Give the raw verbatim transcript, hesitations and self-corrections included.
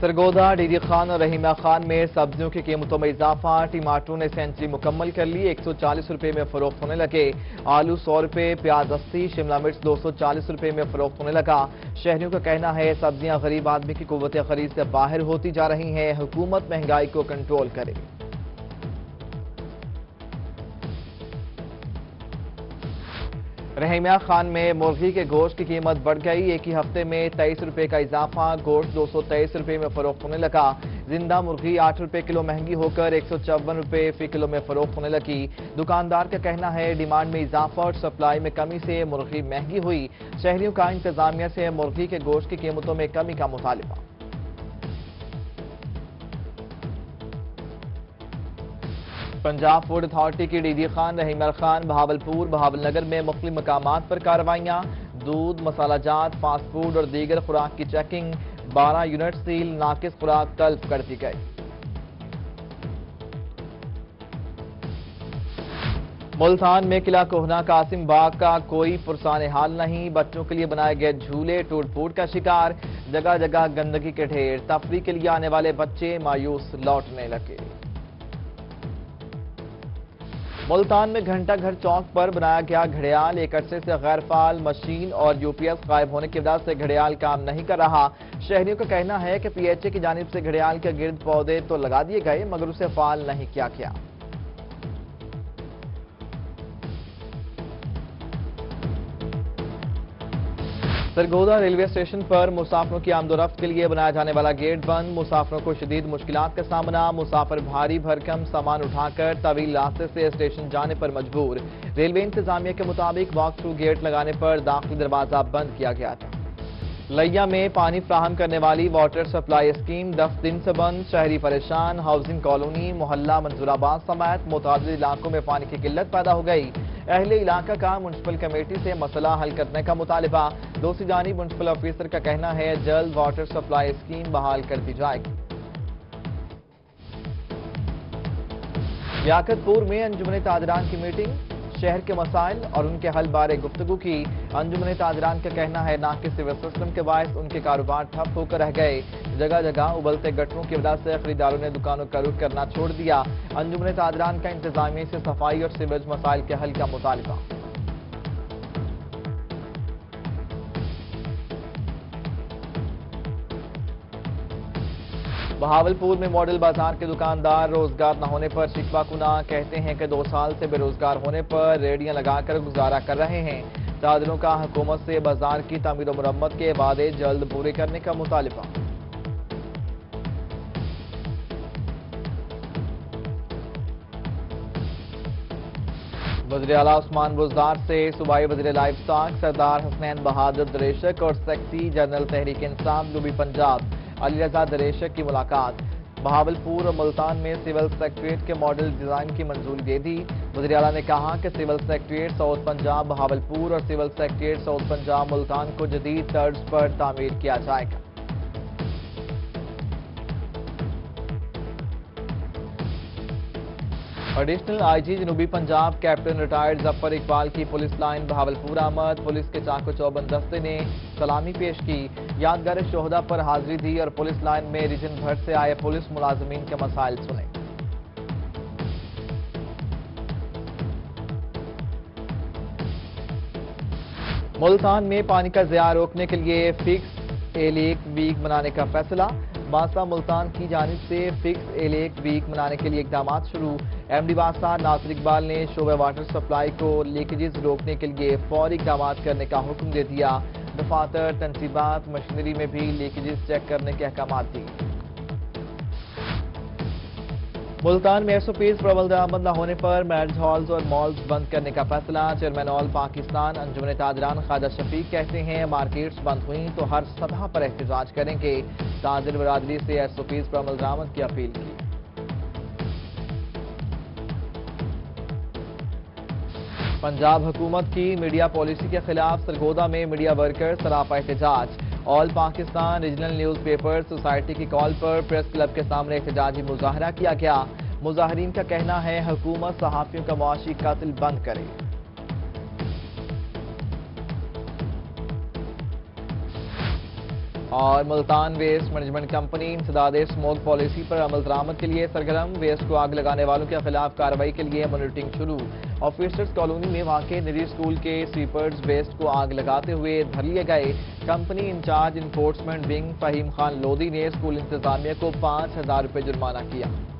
Sargodha D D Khan اور رحیمہ خان میں سبزیوں کی قیمتوں میں اضافہ، ٹماٹروں نے سینچری مکمل کر لی، ایک سو چالیس روپے میں فروخت ہونے لگے، آلو سو روپے، پیاز اسی، شملہ مرچ دو سو چالیس روپے میں فروخت ہونے لگا۔ شہریوں کا کہنا ہے سبزیاں غریب آدمی کی قوت خرید سے باہر ہوتی جا رہی ہیں، حکومت مہنگائی کو کنٹرول کرے۔ رحیمہ خان میں مرغی کے گوشت کی قیمت بڑھ گئی، ایک ہی ہفتے میں تیئیس روپے کا اضافہ، گوشت دو سو تیئیس روپے میں فروخت ہونے لگا۔ زندہ مرغی آٹھ روپے کلو مہنگی ہو کر ایک سو چون روپے فی کلو میں فروخت ہونے لگی۔ دکاندار کا کہنا ہے ڈیمانڈ میں اضافہ اور سپلائی میں کمی سے مرغی مہنگی ہوئی۔ شہریوں کا انتظامیہ سے مرغی کے گوشت کی قیمتوں میں کمی کا مطالبہ۔ پنجاب فوڈ اتھارٹی کی D D Khan, Rahima Khan, Bahawalpur, Bahawalnagar میں مختلف مقامات پر کارروائیاں، دودھ، مسالہ جات، فاسٹ فوڈ اور دیگر خوراک کی چیکنگ، بارہ یونٹ سیل، ناقص خوراک طلب کر دی گئی۔ ملتان میں قلعہ کوہنا قاسم باغ کا کوئی پرسان حال نہیں، بچوں کے لیے بنائے گئے جھولے ٹوٹ پھوٹ کا شکار، جگہ جگہ گندگی کے ڈھیر، تفریح کے لیے آنے والے بچے مایوس لوٹنے لگے۔ ملتان میں گھنٹہ گھر چوک پر بنایا گیا گھڑیال ایک عرصے سے غیر فعال، مشین اور یو پی ایس غائب ہونے کی وجہ سے گھڑیال کام نہیں کر رہا۔ شہریوں کا کہنا ہے کہ پی ایچ اے کی جانب سے گھڑیال کے گرد پودے تو لگا دیے گئے مگر اسے فعال نہیں کیا گیا۔ سرگودا ریلوے اسٹیشن پر مسافروں کی آمد و رفت کے لیے بنایا جانے والا گیٹ بند، مسافروں کو شدید مشکلات کا سامنا، مسافر بھاری بھرکم سامان اٹھا کر طویل راستے سے اسٹیشن جانے پر مجبور۔ ریلوے انتظامیہ کے مطابق واک تھرو گیٹ لگانے پر داخلی دروازہ بند کیا گیا تھا۔ لیا میں پانی فراہم کرنے والی واٹر سپلائی اسکیم دس دن سے بند، شہری پریشان، ہاؤسنگ کالونی، محلہ منظور آباد سمیت متعدد علاقوں میں پانی کی قلت پیدا ہو گئی۔ اہل علاقہ کا میونسپل کمیٹی سے مسئلہ حل کرنے کا مطالبہ، دوسری جانب میونسپل آفیسر کا کہنا ہے جلد واٹر سپلائی اسکیم بحال کر دی جائے گی۔ لیاقت پور میں انجمن تاجران کی میٹنگ، شہر کے مسائل اور ان کے حل بارے گفتگو کی۔ انجمن تاجران کا کہنا ہے ناقص سول سسٹم کے باعث ان کے کاروبار ٹھپ ہو کر رہ گئے، جگہ جگہ ابلتے گٹروں کی وجہ سے خریداروں نے دکانوں کا رخ کرنا چھوڑ دیا۔ انجمن تاجران کا انتظامیہ سے صفائی اور سیوریج مسائل کے حل کا مطالبہ۔ بہاولپور میں ماڈل بازار کے دکاندار روزگار نہ ہونے پر شکوہ کناں، کہتے ہیں کہ دو سال سے بے روزگار ہونے پر ریڑیاں لگا کر گزارا کر رہے ہیں۔ تاجروں کا حکومت سے بازار کی تعمیر و مرمت کے وعدے جلد پورے کرنے کا مطالبہ۔ وزیر اعلیٰ عثمان بزدار سے صوبائی وزیر لائف اسٹاک سردار حسنین بہادر دریشک اور سیکرٹری جنرل تحریک انصاف جنوبی پنجاب علی رضا دریشک کی ملاقات۔ بہاولپور اور ملتان میں سول سیکریٹریٹ کے ماڈل ڈیزائن کی منظوری دے دی۔ وزیر اعلیٰ نے کہا کہ civil secretariat south Punjab Bahawalpur اور civil secretariat south Punjab Multan کو جدید طرز پر تعمیر کیا جائے گا۔ ایڈیشنل آئی جی جنوبی پنجاب کیپٹن ریٹائرڈ ظفر اقبال کی پولیس لائن بہاولپور آمد، پولیس کے چاق و چوبند دستے نے سلامی پیش کی، یادگار شہداء پر حاضری دی اور پولیس لائن میں ریجن بھر سے آئے پولیس ملازمین کے مسائل سنے۔ ملتان میں پانی کا ضیاع روکنے کے لیے فکس اے لیک ویک منانے کا فیصلہ، باسا ملتان کی جانب سے فکس اے لیک ویک منانے کے لیے اقدامات شروع۔ ایم ڈی باسا ناصر اقبال نے شعبہ واٹر سپلائی کو لیکیجز روکنے کے لیے فوری اقدامات کرنے کا حکم دے دیا۔ دفاتر، تنصیبات، مشینری میں بھی لیکیجز چیک کرنے کے احکامات دیے۔ ملتان میں ایس او پیز پر عمل درآمد نہ ہونے پر میرج ہالز اور مالز بند کرنے کا فیصلہ، چیئرمین آل پاکستان انجمن تاجران خواجہ شفیق کہتے ہیں مارکیٹس بند ہوئیں تو ہر سطح پر احتجاج کریں گے، تاجر برادری سے ایس او پیز پر عمل درآمد کی اپیل کی۔ پنجاب حکومت کی میڈیا پالیسی کے خلاف سرگودا میں میڈیا ورکر سراپا احتجاج، all Pakistan regional newspaper society کی کال پر پریس کلب کے سامنے احتجاجی مظاہرہ کیا گیا۔ مظاہرین کا کہنا ہے حکومت صحافیوں کا معاشی قتل بند کرے۔ اور ملتان ویسٹ مینجمنٹ کمپنی انسداد اسموگ پالیسی پر عمل درآمد کے لیے سرگرم، ویسٹ کو آگ لگانے والوں کے خلاف کارروائی کے لیے مانیٹرنگ شروع۔ آفیسرز کالونی میں واقع نجی اسکول کے سویپرز ویسٹ کو آگ لگاتے ہوئے دھر لیے گئے۔ Company in-charge enforcement wing Fahim Khan Lodhi نے اسکول انتظامیہ کو پانچ ہزار روپے جرمانہ کیا۔